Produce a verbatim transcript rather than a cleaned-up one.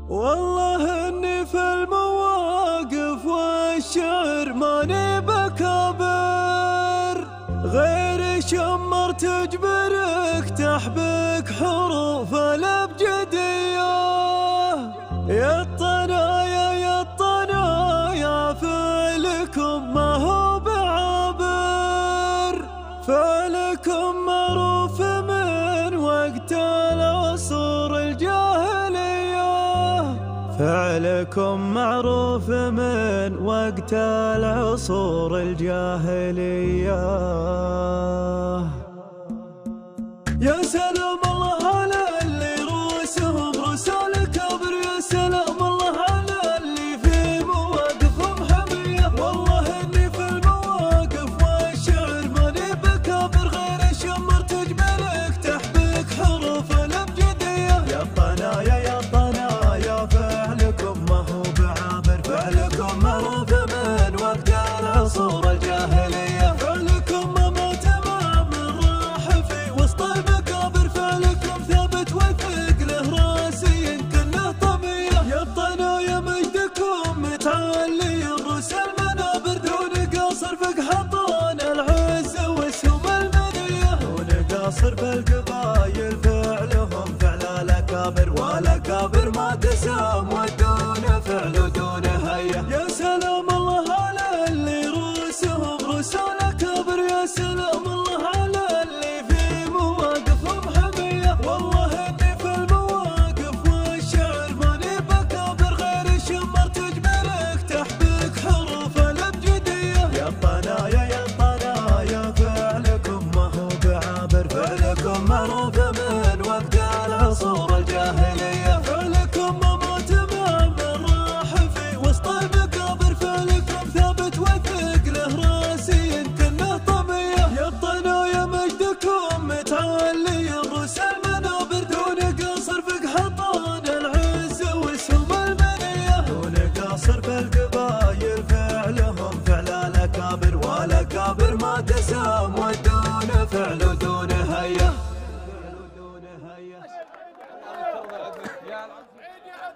والله اني في المواقف والشعر ماني بكابر، غير شمر تجبرك تحبك حروف الابجديه. يا الطنايا يا الطنايا فعلكم ما هو بعابر، فعلكم معروف من وقت العصور الجاهلية، فعلكم معروف من وقت العصور الجاهلية. يا سلام الله على اللي رؤوسهم رؤوسال كبر، يا سلام الله على اللي في مواقفهم حمية. والله اني في المواقف والشعر ماني بكابر، غير شمر تجملك تحبك حروف الابجدية. يا الطنايا يا الطنايا فعلكم ما هو بعابر، فعلكم معروف من وقت العصور الجاهلية، فعلكم ما مات ما من راح في وسط المقابر، فعلكم ثابت وثق له راسي كله طبيعة. يا الطنايا مجدكم متعلي الروس المنابر، دون قاصر فوق حطان العز واسهم المنية، دون قاصر في القبايل فعلهم فعل الاكابر، والاكابر ما تسام